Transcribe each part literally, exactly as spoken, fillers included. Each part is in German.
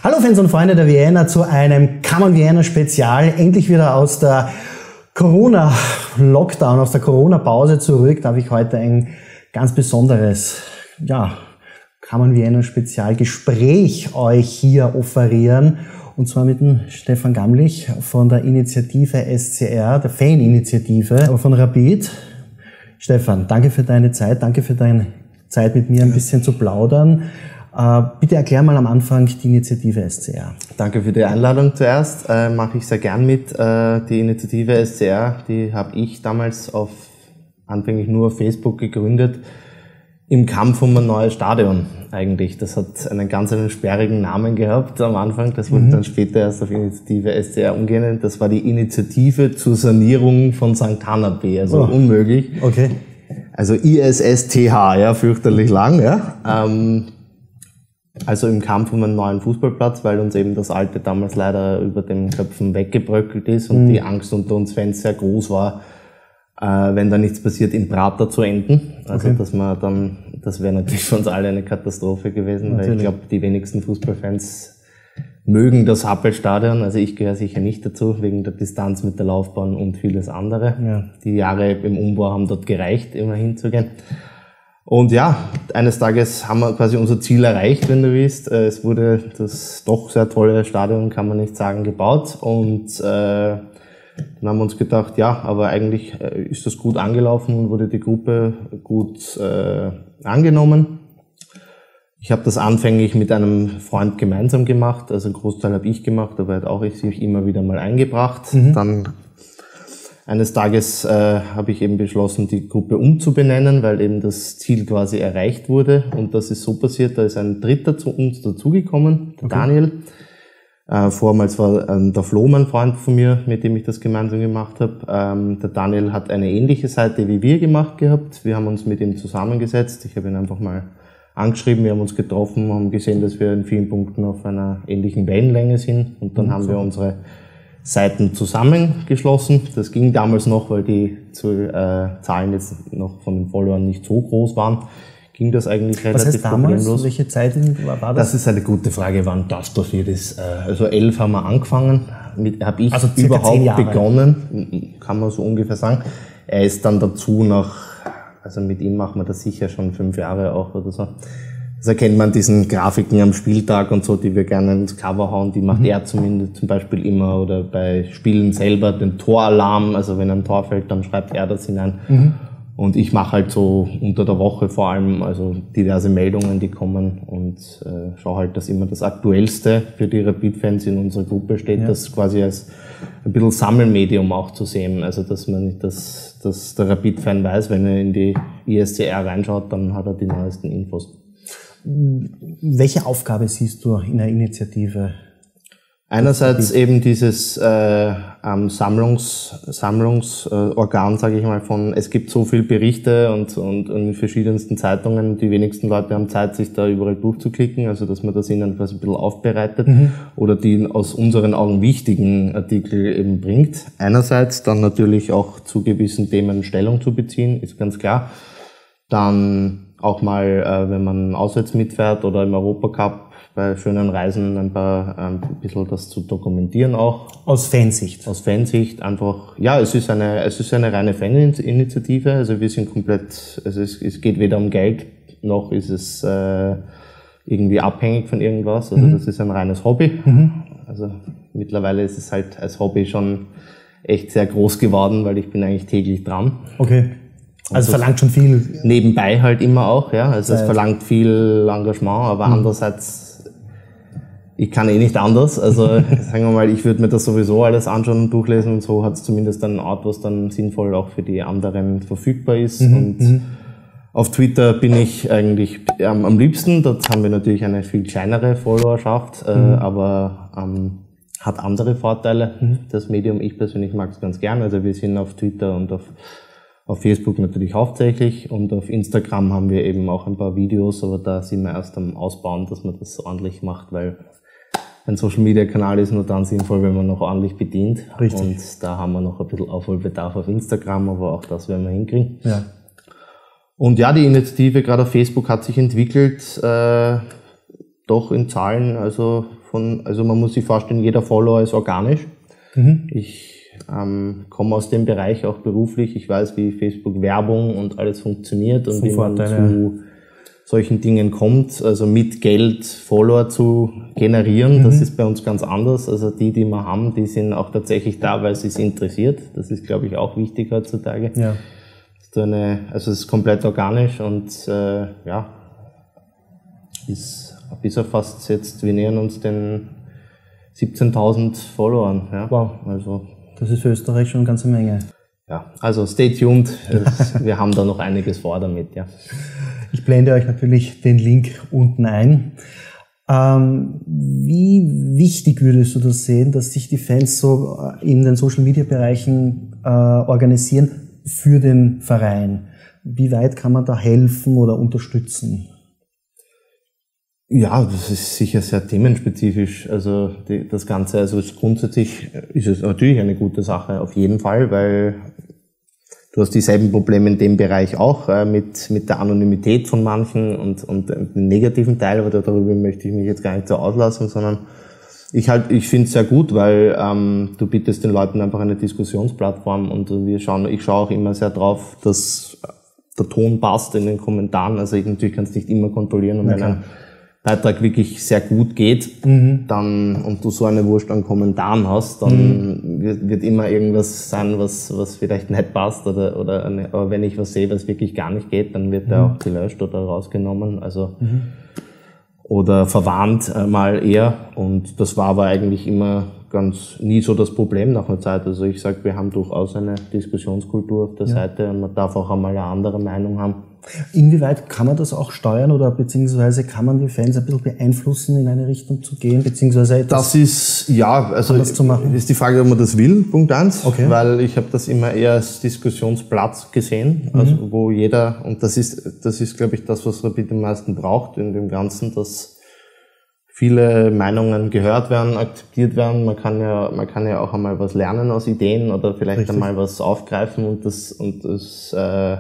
Hallo Fans und Freunde der Vienna zu einem Come on Vienna Spezial. Endlich wieder aus der Corona-Lockdown, aus der Corona-Pause zurück, darf ich heute ein ganz besonderes, ja, Come on Vienna Spezial Gespräch euch hier offerieren. Und zwar mit dem Stefan Gamlich von der Initiative S C R, der Fan-Initiative von Rapid. Stefan, danke für deine Zeit, danke für deine Zeit mit mir ein bisschen zu plaudern. Uh, bitte erklär mal am Anfang die Initiative S C R. Danke für die Einladung zuerst. Äh, Mache ich sehr gern mit. Äh, die Initiative S C R, die habe ich damals auf anfänglich nur auf Facebook gegründet, im Kampf um ein neues Stadion eigentlich. Das hat einen ganz einen sperrigen Namen gehabt am Anfang. Das wurde mhm. dann später erst auf Initiative S C R umgeändert. Das war die Initiative zur Sanierung von Sankt Hannabee. Also oh. unmöglich. Okay. Also I S S T H, ja, fürchterlich lang, ja. Ähm, Also im Kampf um einen neuen Fußballplatz, weil uns eben das alte damals leider über den Köpfen weggebröckelt ist und mhm. die Angst unter uns Fans sehr groß war, äh, wenn da nichts passiert, im Prater zu enden. Also okay. dass man dann, das wäre natürlich für uns alle eine Katastrophe gewesen, natürlich. Weil ich glaube, die wenigsten Fußballfans mögen das Happelstadion. Also ich gehöre sicher nicht dazu, wegen der Distanz mit der Laufbahn und vieles andere. Ja. Die Jahre im Umbau haben dort gereicht, immer hinzugehen. Und ja, eines Tages haben wir quasi unser Ziel erreicht, wenn du willst. Es wurde das doch sehr tolle Stadion, kann man nicht sagen, gebaut. Und äh, dann haben wir uns gedacht, ja, aber eigentlich ist das gut angelaufen und wurde die Gruppe gut äh, angenommen. Ich habe das anfänglich mit einem Freund gemeinsam gemacht, also einen Großteil habe ich gemacht, aber hat auch ich sich immer wieder mal eingebracht. Mhm. Dann Eines Tages äh, habe ich eben beschlossen, die Gruppe umzubenennen, weil eben das Ziel quasi erreicht wurde. Und das ist so passiert, da ist ein Dritter zu uns dazugekommen, der okay. Daniel. Äh, vormals war ähm, der Flo mein Freund von mir, mit dem ich das gemeinsam gemacht habe. Ähm, der Daniel hat eine ähnliche Seite wie wir gemacht gehabt. Wir haben uns mit ihm zusammengesetzt. Ich habe ihn einfach mal angeschrieben, wir haben uns getroffen, haben gesehen, dass wir in vielen Punkten auf einer ähnlichen Wellenlänge sind. Und dann mhm, haben so. wir unsere Seiten zusammengeschlossen. Das ging damals noch, weil die äh, Zahlen jetzt noch von den Followern nicht so groß waren. Ging das eigentlich relativ Was heißt damals? problemlos. Welche Zeiten war, war das? Das ist eine gute Frage, wann das passiert ist. Also elf haben wir angefangen, mit habe ich also überhaupt begonnen, kann man so ungefähr sagen. Er ist dann dazu nach, also mit ihm machen wir das sicher schon fünf Jahre auch oder so. Das erkennt man diesen Grafiken am Spieltag und so, die wir gerne ins Cover hauen, die macht mhm. er zumindest zum Beispiel immer, oder bei Spielen selber den Toralarm, also wenn ein Tor fällt, dann schreibt er das hinein. Mhm. Und ich mache halt so unter der Woche vor allem also diverse Meldungen, die kommen, und äh, schaue halt, dass immer das Aktuellste für die Rapid-Fans in unserer Gruppe steht, ja. Das quasi als ein bisschen Sammelmedium auch zu sehen, also dass man nicht, dass, dass der Rapid-Fan weiß, wenn er in die I S C R reinschaut, dann hat er die neuesten Infos. Welche Aufgabe siehst du in der Initiative? Einerseits eben dieses äh, ähm, Sammlungs, Sammlungsorgan, äh, sage ich mal, von, es gibt so viele Berichte und, und, und in verschiedensten Zeitungen, die wenigsten Leute haben Zeit, sich da überall durchzuklicken, also dass man das ihnen quasi ein bisschen aufbereitet mhm. oder die aus unseren Augen wichtigen Artikel eben bringt. Einerseits dann natürlich auch zu gewissen Themen Stellung zu beziehen, ist ganz klar. Dann auch mal, äh, wenn man auswärts mitfährt oder im Europacup bei schönen Reisen ein paar, ähm, ein bisschen das zu dokumentieren auch. Aus Fansicht? Aus Fansicht einfach, ja, es ist eine, es ist eine reine Faninitiative, also wir sind komplett, also es, es geht weder um Geld, noch ist es, äh, irgendwie abhängig von irgendwas, also mhm. das ist ein reines Hobby. Mhm. Also mittlerweile ist es halt als Hobby schon echt sehr groß geworden, weil ich bin eigentlich täglich dran. Okay. Also es verlangt schon viel. Nebenbei halt immer auch, ja. Also Zeit. Es verlangt viel Engagement, aber mhm. andererseits, ich kann eh nicht anders. Also sagen wir mal, ich würde mir das sowieso alles anschauen und durchlesen, und so hat es zumindest einen Ort, was dann sinnvoll auch für die anderen verfügbar ist. Mhm. Und mhm. auf Twitter bin ich eigentlich ähm, am liebsten. Dort haben wir natürlich eine viel kleinere Followerschaft, äh, mhm. aber ähm, hat andere Vorteile. Mhm. Das Medium, ich persönlich mag es ganz gern. Also wir sind auf Twitter und auf Auf Facebook natürlich hauptsächlich, und auf Instagram haben wir eben auch ein paar Videos, aber da sind wir erst am Ausbauen, dass man das ordentlich macht, weil ein Social-Media-Kanal ist nur dann sinnvoll, wenn man noch ordentlich bedient. Richtig. Und da haben wir noch ein bisschen Aufholbedarf auf Instagram, aber auch das werden wir hinkriegen. Ja. Und ja, die Initiative gerade auf Facebook hat sich entwickelt, äh, doch in Zahlen, also von, also man muss sich vorstellen, jeder Follower ist organisch. Mhm. Ich ähm, komme aus dem Bereich auch beruflich. Ich weiß, wie Facebook Werbung und alles funktioniert und wie man zu solchen Dingen kommt. Also mit Geld Follower zu generieren, mhm. das ist bei uns ganz anders. Also die, die wir haben, die sind auch tatsächlich da, weil sie es interessiert. Das ist, glaube ich, auch wichtig heutzutage. Ja. So eine, also es ist komplett organisch und äh, ja, ist bis auf fast jetzt, wir nähern uns den siebzehntausend Followern. Ja. Wow, also das ist für Österreich schon eine ganze Menge. Ja, also stay tuned. Wir haben da noch einiges vor damit, ja. Ich blende euch natürlich den Link unten ein. Ähm, wie wichtig würdest du das sehen, dass sich die Fans so in den Social-Media-Bereichen äh, organisieren für den Verein? Wie weit kann man da helfen oder unterstützen? Ja, das ist sicher sehr themenspezifisch. Also die, das Ganze, also grundsätzlich ist es natürlich eine gute Sache, auf jeden Fall, weil du hast dieselben Probleme in dem Bereich auch, äh, mit, mit der Anonymität von manchen und, und den negativen Teil, aber darüber möchte ich mich jetzt gar nicht so auslassen, sondern ich halt, ich finde es sehr gut, weil ähm, du bietest den Leuten einfach eine Diskussionsplattform und wir schauen, ich schaue auch immer sehr drauf, dass der Ton passt in den Kommentaren. Also ich natürlich kann es nicht immer kontrollieren und wenn ein Beitrag wirklich sehr gut geht, mhm. dann, und du so eine Wurst an Kommentaren hast, dann mhm. wird, wird immer irgendwas sein, was, was vielleicht nicht passt oder, oder eine, aber wenn ich was sehe, was wirklich gar nicht geht, dann wird mhm. der auch gelöscht oder rausgenommen, also, mhm. oder verwarnt äh, mal eher, und das war aber eigentlich immer ganz, nie so das Problem nach einer Zeit. Also ich sage, wir haben durchaus eine Diskussionskultur auf der ja. Seite und man darf auch einmal eine andere Meinung haben. Inwieweit kann man das auch steuern oder beziehungsweise kann man die Fans ein bisschen beeinflussen, in eine Richtung zu gehen, beziehungsweise etwas das ist, ja, also zu machen? Ist die Frage, ob man das will, Punkt eins, okay. weil ich habe das immer eher als Diskussionsplatz gesehen, mhm. also wo jeder, und das ist, das ist, glaube ich, das, was Rapid am meisten braucht in dem Ganzen, dass viele Meinungen gehört werden, akzeptiert werden. Man kann ja, man kann ja auch einmal was lernen aus Ideen oder vielleicht Richtig. einmal was aufgreifen und das, und das, äh,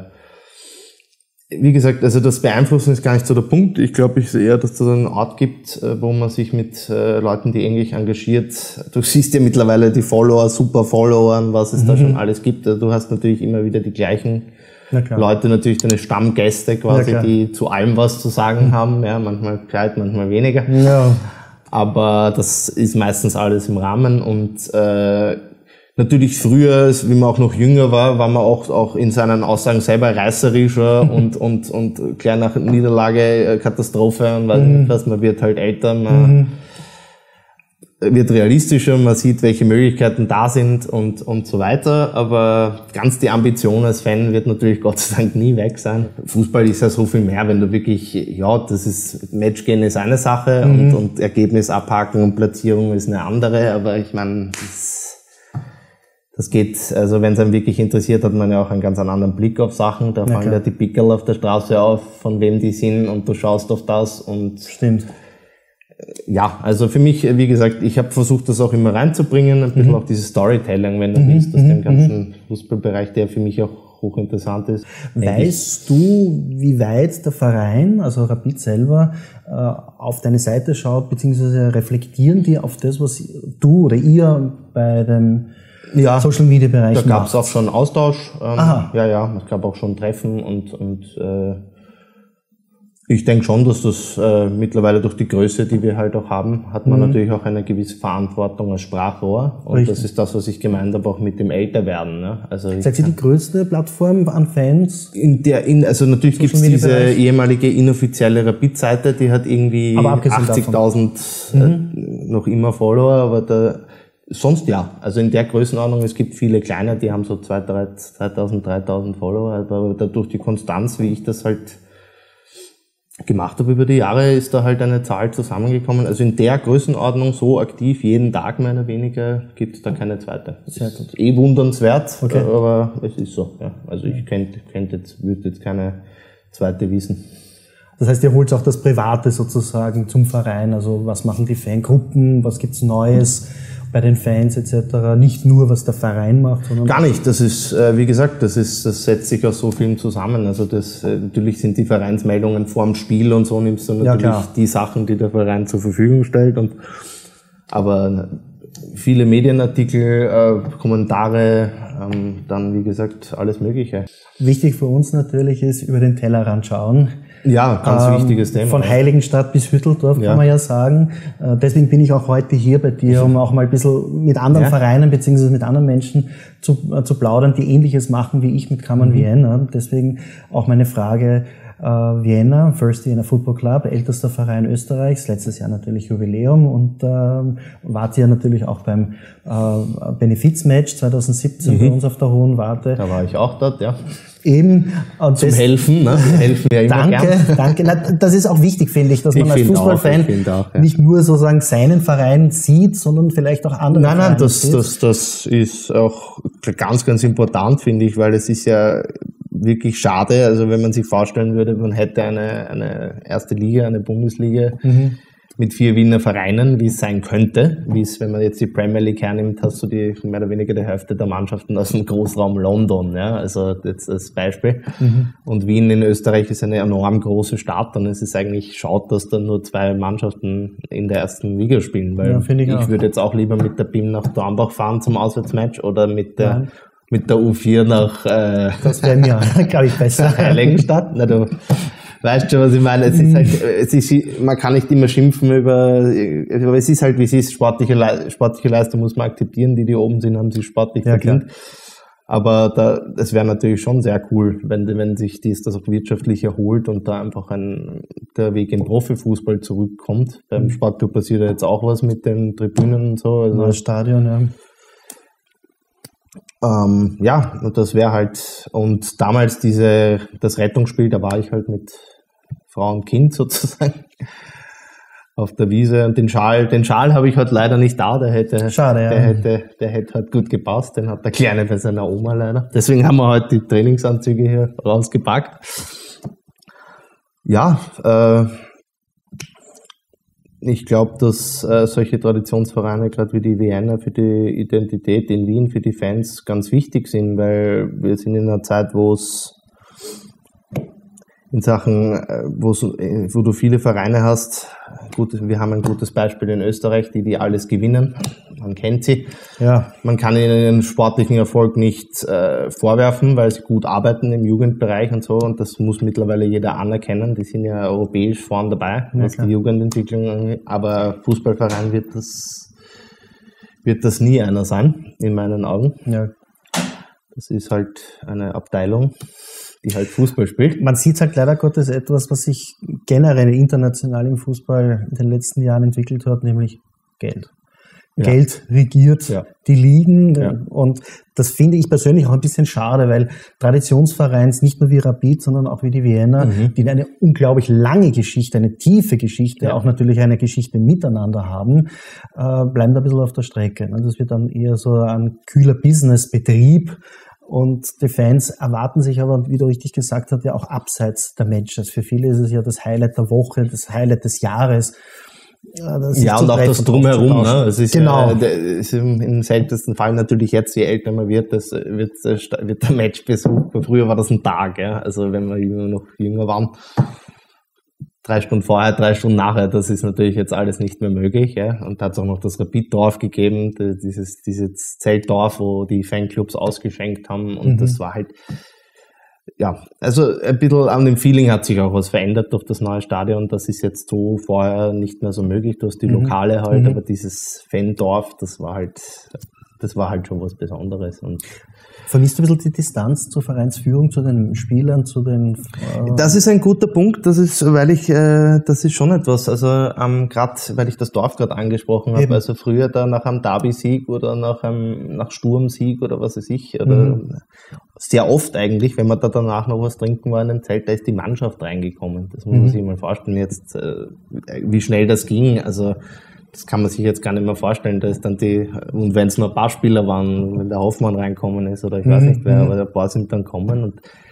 wie gesagt, also das Beeinflussen ist gar nicht so der Punkt. Ich glaube, ich sehe eher, dass es da einen Ort gibt, wo man sich mit äh, Leuten, die ähnlich engagiert, du siehst ja mittlerweile die Follower, super Follower, was es mhm. da schon alles gibt. Du hast natürlich immer wieder die gleichen Leute, natürlich deine Stammgäste quasi, die zu allem was zu sagen mhm. haben. Ja, manchmal gescheit, manchmal weniger. Ja. Aber das ist meistens alles im Rahmen und äh, natürlich früher, wie man auch noch jünger war, war man auch, auch in seinen Aussagen selber reißerischer und, und, und klar nach Niederlage, Katastrophe und weil mhm. man wird halt älter, man mhm. wird realistischer, man sieht, welche Möglichkeiten da sind und, und so weiter. Aber ganz die Ambition als Fan wird natürlich Gott sei Dank nie weg sein. Fußball ist ja so viel mehr, wenn du wirklich, ja, das ist, Matchgehen ist eine Sache mhm. und, und Ergebnis abhaken und Platzierung ist eine andere, aber ich meine, das, Das geht, also wenn es einen wirklich interessiert, hat man ja auch einen ganz anderen Blick auf Sachen. Da fallen ja die Pickel auf der Straße auf, von wem die sind und du schaust auf das und... Stimmt. Ja, also für mich, wie gesagt, ich habe versucht, das auch immer reinzubringen, ein bisschen mhm. auch dieses Storytelling, wenn du mhm. willst, aus mhm. dem ganzen Fußballbereich, der für mich auch hochinteressant ist. Weißt du, wie weit der Verein, also Rapid selber, auf deine Seite schaut, beziehungsweise reflektieren die auf das, was du oder ihr bei dem ja, Social Media Bereich macht? Da gab es auch schon Austausch. Ähm, Aha. Ja, ja, es gab auch schon Treffen und, und äh, ich denke schon, dass das äh, mittlerweile durch die Größe, die wir halt auch haben, hat man mhm. natürlich auch eine gewisse Verantwortung als Sprachrohr. Und Richtig. Das ist das, was ich gemeint habe, auch mit dem Älterwerden. Ne? Also Seid ihr die größte Plattform an Fans? In der, in, also natürlich gibt es diese Bereich? ehemalige inoffizielle Rapid-Seite, die hat irgendwie achtzigtausend mhm. äh, noch immer Follower, aber da, sonst ja. Also in der Größenordnung, es gibt viele kleine, die haben so zweitausend, dreitausend Follower, aber dadurch die Konstanz, wie ich das halt gemacht habe über die Jahre, ist da halt eine Zahl zusammengekommen. Also in der Größenordnung so aktiv, jeden Tag mehr oder weniger, gibt es da keine zweite. Das Sehr ist gut. eh wundernswert, okay. aber es ist so. Ja. Also ich könnte könnt jetzt, würde jetzt keine zweite wissen. Das heißt, ihr holt auch das Private sozusagen zum Verein. Also was machen die Fangruppen, was gibt's Neues? bei den Fans et cetera. Nicht nur, was der Verein macht, sondern... Gar nicht. Das ist, äh, wie gesagt, das ist, das setzt sich aus so vielen zusammen. Also das, äh, natürlich sind die Vereinsmeldungen vorm Spiel und so, nimmst du natürlich ja, die Sachen, die der Verein zur Verfügung stellt. Und, aber viele Medienartikel, äh, Kommentare, ähm, dann, wie gesagt, alles Mögliche. Wichtig für uns natürlich ist, über den Tellerrand schauen. Ja, ganz ähm, wichtiges Thema. Von Heiligenstadt bis Hütteldorf, ja. Kann man ja sagen. Äh, deswegen bin ich auch heute hier bei dir, um auch mal ein bisschen mit anderen ja. Vereinen beziehungsweise mit anderen Menschen zu, äh, zu plaudern, die Ähnliches machen wie ich mit Kammern mhm. Vienna. Deswegen auch meine Frage, äh, Vienna, First Vienna Football Club, ältester Verein Österreichs, letztes Jahr natürlich Jubiläum und äh, wart ja natürlich auch beim äh, Benefizmatch zwanzig siebzehn mhm. bei uns auf der Hohen Warte. Da war ich auch dort, ja. Eben. Und Zum das, Helfen, ne? Wir helfen ja immer Danke, gern. danke. Na, das ist auch wichtig, finde ich, dass ich man als Fußballfan auch, ja. nicht nur sozusagen seinen Verein sieht, sondern vielleicht auch andere Nein, Vereine nein, das, sieht. das, das ist auch ganz, ganz important, finde ich, weil es ist ja wirklich schade, also wenn man sich vorstellen würde, man hätte eine, eine erste Liga, eine Bundesliga, mhm. mit vier Wiener Vereinen, wie es sein könnte, wie es, wenn man jetzt die Premier League hernimmt, hast du die mehr oder weniger die Hälfte der Mannschaften aus dem Großraum London, ja, also jetzt als Beispiel. Mhm. Und Wien in Österreich ist eine enorm große Stadt und es ist eigentlich schade, dass da nur zwei Mannschaften in der ersten Liga spielen, weil ja, ich, ich würde jetzt auch lieber mit der B I M nach Dornbach fahren zum Auswärtsmatch oder mit der Nein. mit der U vier nach äh, das wäre mir, glaube ich, besser. Heiligenstadt. Na, du weißt schon, was ich meine. Es ist halt, es ist, man kann nicht immer schimpfen über, aber es ist halt, wie es ist. Sportliche, Le- sportliche Leistung muss man akzeptieren. Die, die oben sind, haben sich sportlich ja, verdient. Klar. Aber da, das wäre natürlich schon sehr cool, wenn, wenn sich dies, das auch wirtschaftlich erholt und da einfach ein, der Weg in Profifußball zurückkommt. Beim mhm. Sportclub passiert ja jetzt auch was mit den Tribünen und so. Also neues Stadion, ja. Ähm, ja, und das wäre halt, und damals diese, das Rettungsspiel, da war ich halt mit Frau und Kind sozusagen auf der Wiese und den Schal, den Schal habe ich halt leider nicht da, der hätte, Schade, ja. der hätte, der hätte halt gut gepasst, den hat der Kleine bei seiner Oma leider. Deswegen haben wir halt die Trainingsanzüge hier rausgepackt. Ja, äh, ich glaube, dass äh, solche Traditionsvereine, gerade wie die Vienna, für die Identität in Wien, für die Fans ganz wichtig sind, weil wir sind in einer Zeit, wo es in Sachen, wo's, wo du viele Vereine hast, gut, wir haben ein gutes Beispiel in Österreich, die die alles gewinnen, man kennt sie. Ja. Man kann ihnen den sportlichen Erfolg nicht äh, vorwerfen, weil sie gut arbeiten im Jugendbereich und so, und das muss mittlerweile jeder anerkennen, die sind ja europäisch vorn dabei, ja, was klar. Die Jugendentwicklung angeht, aber Fußballverein wird das, wird das nie einer sein, in meinen Augen. Ja. Das ist halt eine Abteilung, die halt Fußball spielt. Man sieht halt leider Gottes etwas, was sich generell international im Fußball in den letzten Jahren entwickelt hat, nämlich Geld. Ja. Geld regiert ja. die Ligen ja. und das finde ich persönlich auch ein bisschen schade, weil Traditionsvereins, nicht nur wie Rapid, sondern auch wie die Vienna, mhm. die eine unglaublich lange Geschichte, eine tiefe Geschichte, ja. auch natürlich eine Geschichte miteinander haben, äh, bleiben da ein bisschen auf der Strecke. Das wird dann eher so ein kühler Businessbetrieb. Und die Fans erwarten sich aber, wie du richtig gesagt hast, ja auch abseits der Matches. Für viele ist es ja das Highlight der Woche, das Highlight des Jahres. Ja, ja und auch das Drumherum. Ne? Es ist genau. Ja, ist im seltensten Fall natürlich jetzt, je älter man wird, das wird, wird der Matchbesuch. Früher war das ein Tag, ja. Also wenn wir noch jünger waren. Drei Stunden vorher, drei Stunden nachher, das ist natürlich jetzt alles nicht mehr möglich. Ja. Und da hat es auch noch das Rapid-Dorf gegeben, dieses, dieses Zeltdorf, wo die Fanclubs ausgeschenkt haben. Und mhm. das war halt, ja, also ein bisschen an dem Feeling hat sich auch was verändert durch das neue Stadion. Das ist jetzt so vorher nicht mehr so möglich. Du hast die mhm. Lokale halt, mhm. aber dieses Fandorf, das war halt, das war halt schon was Besonderes. Und vermisst du ein bisschen die Distanz zur Vereinsführung, zu den Spielern, zu den... Äh das ist ein guter Punkt, das ist, weil ich, äh, das ist schon etwas, also ähm, gerade, weil ich das Dorf gerade angesprochen habe, also früher da nach einem Derby-Sieg oder nach einem nach Sturmsieg oder was weiß ich, oder mhm. sehr oft eigentlich, wenn man da danach noch was trinken war in einem Zelt, da ist die Mannschaft reingekommen. Das muss mhm. man sich mal vorstellen jetzt, äh, wie schnell das ging, also das kann man sich jetzt gar nicht mehr vorstellen. Da ist dann die, und wenn es nur ein paar Spieler waren, wenn der Hoffmann reinkommen ist oder ich weiß nicht wer, aber ein paar sind dann kommen und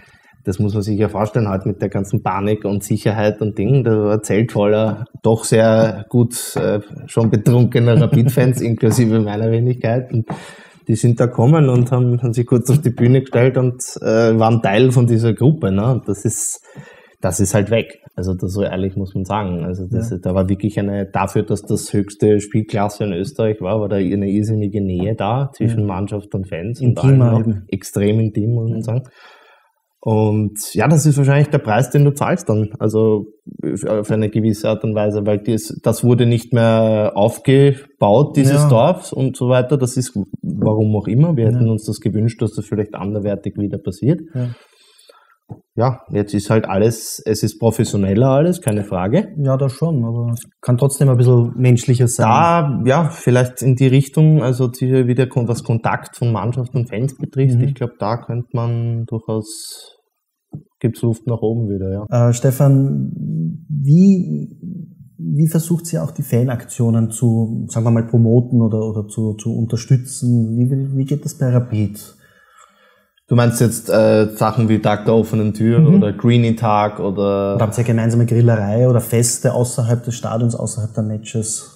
das muss man sich ja vorstellen, halt mit der ganzen Panik und Sicherheit und Dingen, da war ein Zelt voller doch sehr gut äh, schon betrunkener Rapid-Fans, inklusive meiner Wenigkeit. Und die sind da gekommen und haben, haben sich kurz auf die Bühne gestellt und äh, waren Teil von dieser Gruppe. Ne? Und das ist, das ist halt weg. Also das, so ehrlich muss man sagen. Also das, ja. Da war wirklich eine, dafür, dass das höchste Spielklasse in Österreich war, war da eine irrsinnige Nähe da zwischen ja. Mannschaft und Fans. Intimer und allen, extrem intim, muss man sagen. Und ja, das ist wahrscheinlich der Preis, den du zahlst dann, also auf eine gewisse Art und Weise, weil das, das wurde nicht mehr aufgebaut, dieses ja. Dorf und so weiter. Das ist, warum auch immer, wir hätten ja. uns das gewünscht, dass das vielleicht anderweitig wieder passiert. Ja. Ja, jetzt ist halt alles, es ist professioneller alles, keine Frage. Ja, das schon, aber es kann trotzdem ein bisschen menschlicher sein. Da, ja, vielleicht in die Richtung, also wieder was Kontakt von Mannschaft und Fans betrifft, mhm. ich glaube, da könnte man durchaus, gibt's Luft nach oben wieder, ja. Äh, Stefan, wie, wie versucht sie auch die Fanaktionen zu, sagen wir mal, promoten oder, oder zu, zu unterstützen? Wie, wie geht das bei Rapid? Du meinst jetzt äh, Sachen wie Tag der offenen Tür mhm. oder Greenie-Tag oder... Oder habt ihr gemeinsame Grillerei oder Feste außerhalb des Stadions, außerhalb der Matches?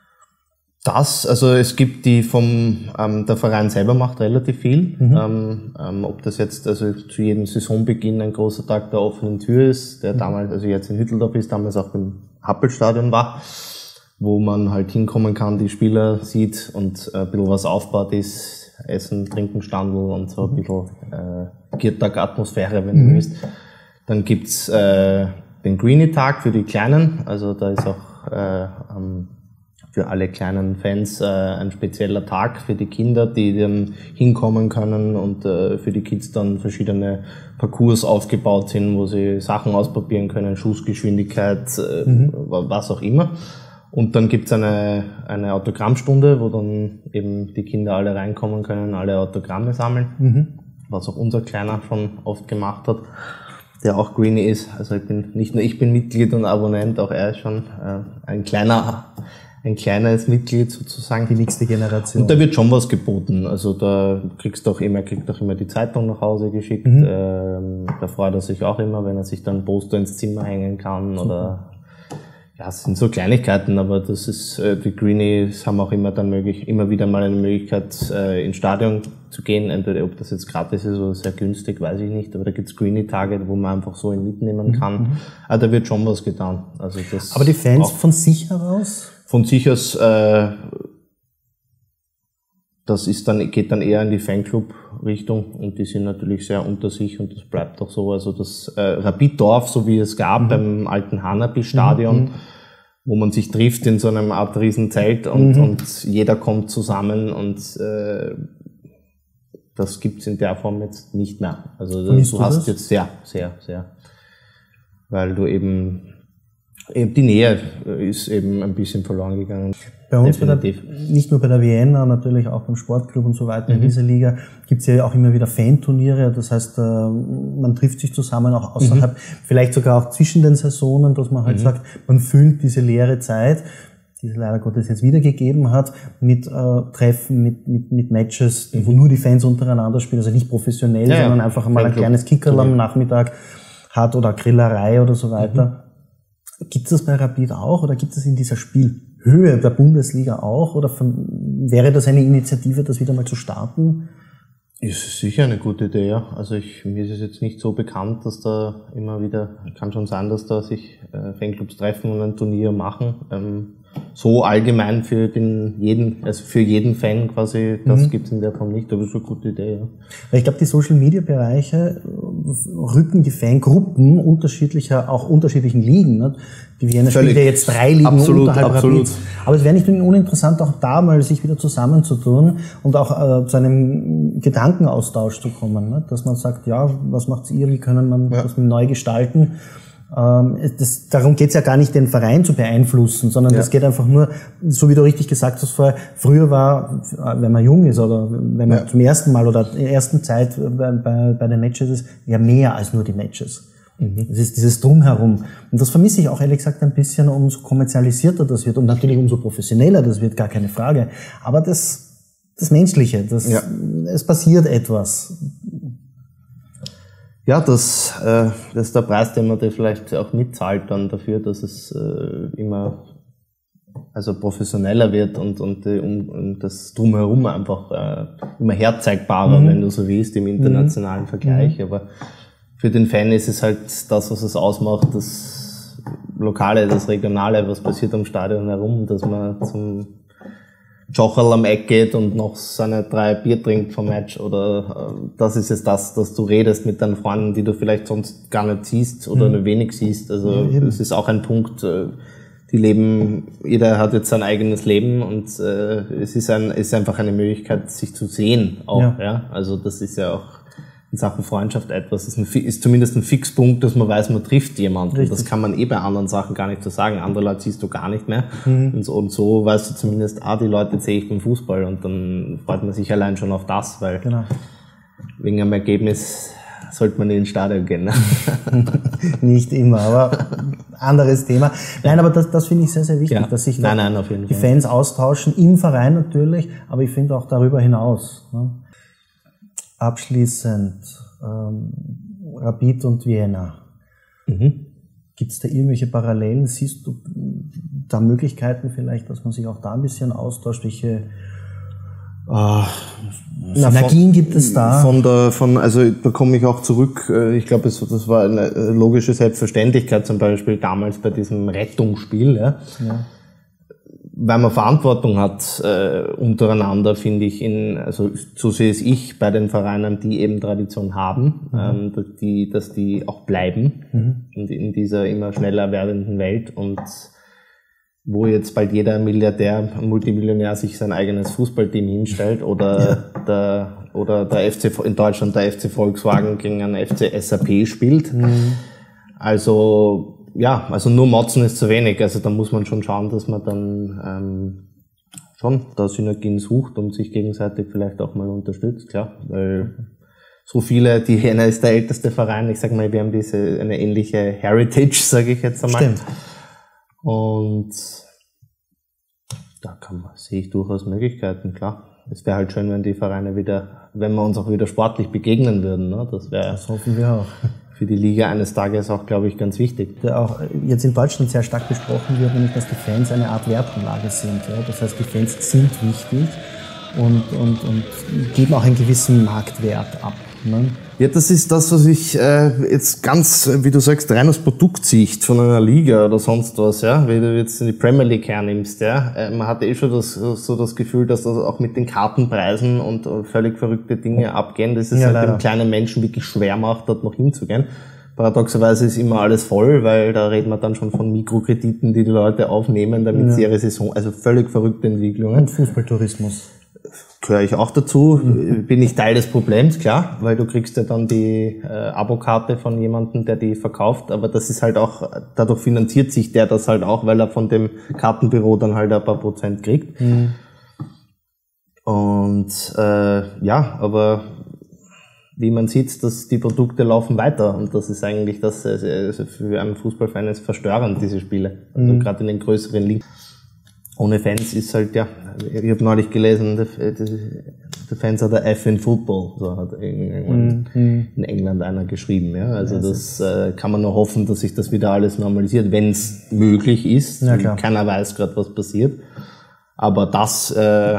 Das, also es gibt die vom, ähm, der Verein selber macht relativ viel. Mhm. Ähm, ähm, ob das jetzt also zu jedem Saisonbeginn ein großer Tag der offenen Tür ist, der mhm. damals, also jetzt in Hütteldorf ist, damals auch im Happelstadion war, wo man halt hinkommen kann, die Spieler sieht und äh, ein bisschen was aufbaut ist, Essen, Trinken, Standel und so ein bisschen äh, Viertag-Atmosphäre, wenn mhm. du willst. Dann gibt's äh, den Greenie-Tag für die Kleinen, also da ist auch äh, ähm, für alle kleinen Fans äh, ein spezieller Tag für die Kinder, die dann hinkommen können und äh, für die Kids dann verschiedene Parcours aufgebaut sind, wo sie Sachen ausprobieren können, Schussgeschwindigkeit, äh, mhm. was auch immer. Und dann gibt's eine, eine Autogrammstunde, wo dann eben die Kinder alle reinkommen können, alle Autogramme sammeln, mhm. was auch unser Kleiner schon oft gemacht hat, der auch Greenie ist. Also ich bin nicht nur ich bin Mitglied und Abonnent, auch er ist schon äh, ein kleiner, ein kleines Mitglied sozusagen. Die nächste Generation. Und da wird schon was geboten. Also da kriegst du auch immer, kriegt auch immer die Zeitung nach Hause geschickt. Mhm. Ähm, da freut er sich auch immer, wenn er sich dann ein Poster ins Zimmer hängen kann. Super. Oder ja, es sind so Kleinigkeiten, aber das ist, äh, die Greenies haben auch immer dann möglich, immer wieder mal eine Möglichkeit, äh, ins Stadion zu gehen. Entweder, ob das jetzt gratis ist oder sehr günstig, weiß ich nicht, aber da gibt's Greenie-Tage, wo man einfach so ihn mitnehmen kann. Mhm. Aber da wird schon was getan. Also das aber die Fans von sich heraus? Von sich aus, äh, das ist dann, geht dann eher in die Fanclub-Richtung und die sind natürlich sehr unter sich und das bleibt auch so. Also das äh, Rapid-Dorf, so wie es gab mhm. beim alten Hanapi-Stadion, mhm. wo man sich trifft in so einem Art Riesenzelt und, mhm. und jeder kommt zusammen und äh, das gibt's in der Form jetzt nicht mehr. Also das, du hast das? jetzt sehr, sehr, sehr, weil du eben Eben die Nähe ist eben ein bisschen verloren gegangen. Bei uns, bei der, nicht nur bei der Vienna, natürlich auch beim Sportclub und so weiter mhm. in dieser Liga, gibt's ja auch immer wieder Fanturniere. Das heißt, man trifft sich zusammen auch außerhalb, mhm. vielleicht sogar auch zwischen den Saisonen, dass man halt mhm. sagt, man füllt diese leere Zeit, die es leider Gottes jetzt wieder gegeben hat, mit äh, Treffen, mit, mit, mit Matches, mhm. wo nur die Fans untereinander spielen, also nicht professionell, ja, sondern ja. einfach mal ein kleines Kickerl am Nachmittag hat oder Grillerei oder so weiter. Mhm. Gibt es das bei Rapid auch oder gibt es in dieser Spielhöhe der Bundesliga auch oder wäre das eine Initiative, das wieder mal zu starten? Ist sicher eine gute Idee, ja. Also ich, mir ist es jetzt nicht so bekannt, dass da immer wieder, kann schon sein, dass da sich äh, Fanclubs treffen und ein Turnier machen. Ähm, so allgemein für den jeden, also für jeden Fan quasi, das mhm. gibt's in der Form nicht, aber das ist eine gute Idee, ja. Ich glaube, die Social-Media-Bereiche rücken die Fangruppen unterschiedlicher, auch unterschiedlichen Ligen. Ne? Die Vienna spielt ja jetzt drei Ligen absolut, unterhalb absolut. Rapid. Aber es wäre nicht uninteressant, auch da mal sich wieder zusammenzutun und auch äh, zu einem Gedankenaustausch zu kommen. Ne? Dass man sagt, ja, was macht ihr, wie können man ja. das neu gestalten? Ähm, das, darum geht's ja gar nicht, den Verein zu beeinflussen, sondern ja. das geht einfach nur, so wie du richtig gesagt hast vorher, früher war, wenn man jung ist oder wenn man ja. zum ersten Mal oder in der ersten Zeit bei, bei, bei den Matches ist, ja mehr als nur die Matches. Mhm. Es ist dieses Drumherum. Und das vermisse ich auch ehrlich gesagt ein bisschen, umso kommerzialisierter das wird und natürlich umso professioneller das wird, gar keine Frage. Aber das, das Menschliche, das, ja. es passiert etwas. Ja, das, äh, das ist der Preis, den man da vielleicht auch mitzahlt dann dafür, dass es äh, immer also professioneller wird und, und, und, und das Drumherum einfach äh, immer herzeigbarer, mhm. wenn du so willst, im internationalen mhm. Vergleich. Aber für den Fan ist es halt das, was es ausmacht, das Lokale, das Regionale, was passiert am Stadion herum, dass man zum Jocherl am Eck geht und noch seine drei Bier trinkt vom Match, oder äh, das ist jetzt das, dass du redest mit deinen Freunden, die du vielleicht sonst gar nicht siehst oder mhm. nur wenig siehst. Also ja, das ist auch ein Punkt, äh, die leben, jeder hat jetzt sein eigenes Leben und äh, es ist ein ist einfach eine Möglichkeit, sich zu sehen auch. Ja. Ja? Also das ist ja auch in Sachen Freundschaft etwas, ist, ein, ist zumindest ein Fixpunkt, dass man weiß, man trifft jemanden. Richtig. Das kann man eh bei anderen Sachen gar nicht so sagen. Andere Leute siehst du gar nicht mehr. Mhm. Und, so, und so weißt du zumindest, ah, die Leute sehe ich beim Fußball, und dann freut man sich allein schon auf das, weil genau. wegen einem Ergebnis sollte man in den Stadion gehen. Ne? Nicht immer, aber anderes Thema. Nein, aber das, das finde ich sehr, sehr wichtig, ja. dass sich nein, nein, auf jeden die Fall. Fans austauschen, im Verein natürlich, aber ich finde auch darüber hinaus. Ne? Abschließend, ähm, Rapid und Vienna. Mhm. Gibt es da irgendwelche Parallelen? Siehst du da Möglichkeiten vielleicht, dass man sich auch da ein bisschen austauscht? Welche Ah, Synergien gibt es da? Von der, von, also da komme ich auch zurück. Ich glaube, das war eine logische Selbstverständlichkeit, zum Beispiel damals bei diesem Rettungsspiel, ja. ja. Weil man Verantwortung hat äh, untereinander, finde ich, in, also so sehe es ich bei den Vereinen, die eben Tradition haben, mhm. ähm, dass die, dass die auch bleiben mhm. in, in dieser immer schneller werdenden Welt, und wo jetzt bald jeder Milliardär, Multimillionär sich sein eigenes Fußballteam hinstellt, oder ja. der oder der F C in Deutschland der F C Volkswagen gegen einen F C S A P spielt. Mhm. Also ja, also nur Motzen ist zu wenig. Also da muss man schon schauen, dass man dann ähm, schon da Synergien sucht und sich gegenseitig vielleicht auch mal unterstützt, klar, weil so viele, die Vienna ist der älteste Verein, ich sag mal, wir haben diese eine ähnliche Heritage, sage ich jetzt einmal. Stimmt. Und da kann man, sehe ich durchaus Möglichkeiten, klar. Es wäre halt schön, wenn die Vereine wieder, wenn wir uns auch wieder sportlich begegnen würden, ne? Das wäre, das hoffen wir auch. Für die Liga eines Tages auch, glaube ich, ganz wichtig. Der auch jetzt in Deutschland sehr stark besprochen wird, nämlich, dass die Fans eine Art Wertanlage sind. Ja? Das heißt, die Fans sind wichtig und, und, und geben auch einen gewissen Marktwert ab. Ne? Ja, das ist das, was ich äh, jetzt ganz, wie du sagst, rein aus Produktsicht von einer Liga oder sonst was, ja, wenn du jetzt in die Premier League hernimmst, ja, äh, man hatte eh schon das, so das Gefühl, dass das auch mit den Kartenpreisen und äh, völlig verrückte Dinge abgehen, dass es ja, halt leider. dem kleinen Menschen wirklich schwer macht, dort noch hinzugehen. Paradoxerweise ist immer alles voll, weil da reden wir dann schon von Mikrokrediten, die die Leute aufnehmen, damit ja. sie ihre Saison, also völlig verrückte Entwicklungen. Und Fußballtourismus. Gehöre ich auch dazu, mhm. bin ich Teil des Problems, klar, weil du kriegst ja dann die äh, Abokarte von jemandem, der die verkauft, aber das ist halt auch, dadurch finanziert sich der das halt auch, weil er von dem Kartenbüro dann halt ein paar Prozent kriegt. Mhm. Und äh, ja, aber wie man sieht, dass die Produkte laufen weiter, und das ist eigentlich das, also für einen Fußballfan ist verstörend, diese Spiele, also mhm. gerade in den größeren Ligen. Ohne Fans ist halt, ja, ich habe neulich gelesen, the Fans are the F in Football, so hat irgendwann mhm. in England einer geschrieben, ja. Also das äh, kann man nur hoffen, dass sich das wieder alles normalisiert, wenn es möglich ist. Ja, klar. Keiner weiß gerade, was passiert. Aber das, äh,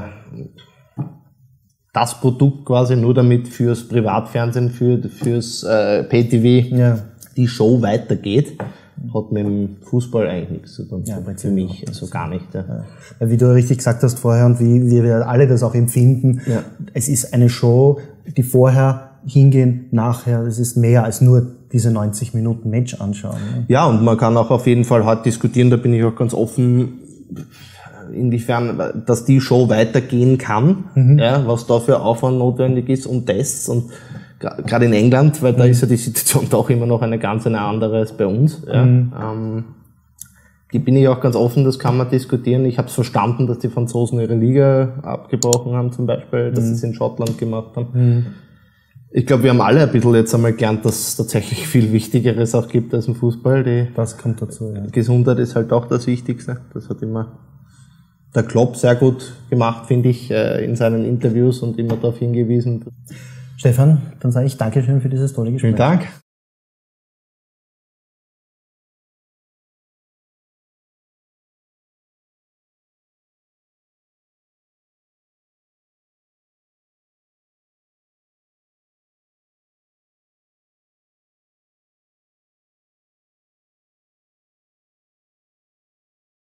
das Produkt quasi nur damit fürs Privatfernsehen, für, fürs äh, Pay-T V, ja. die Show weitergeht, hat mit dem Fußball eigentlich nichts zu tun. Ja, für mich, also gar nicht. Ja. Ja. Wie du richtig gesagt hast vorher und wie wir alle das auch empfinden, ja. es ist eine Show, die vorher hingehen, nachher, es ist mehr als nur diese neunzig Minuten Match anschauen. Ne? Ja, und man kann auch auf jeden Fall hart diskutieren, da bin ich auch ganz offen, inwiefern, dass die Show weitergehen kann, mhm. ja, was da für Aufwand notwendig ist und Tests, und gerade in England, weil da mhm. ist ja die Situation doch immer noch eine ganz eine andere als bei uns. Ja. Mhm. Ähm, die bin ich auch ganz offen, das kann man diskutieren. Ich habe es verstanden, dass die Franzosen ihre Liga abgebrochen haben zum Beispiel, dass mhm. sie es in Schottland gemacht haben. Mhm. Ich glaube, wir haben alle ein bisschen jetzt einmal gelernt, dass es tatsächlich viel Wichtigeres auch gibt als im Fußball. Die das kommt dazu, ja. Gesundheit ist halt auch das Wichtigste. Das hat immer der Klopp sehr gut gemacht, finde ich, in seinen Interviews und immer darauf hingewiesen. Stefan, dann sage ich Dankeschön für dieses tolle Gespräch. Vielen Dank.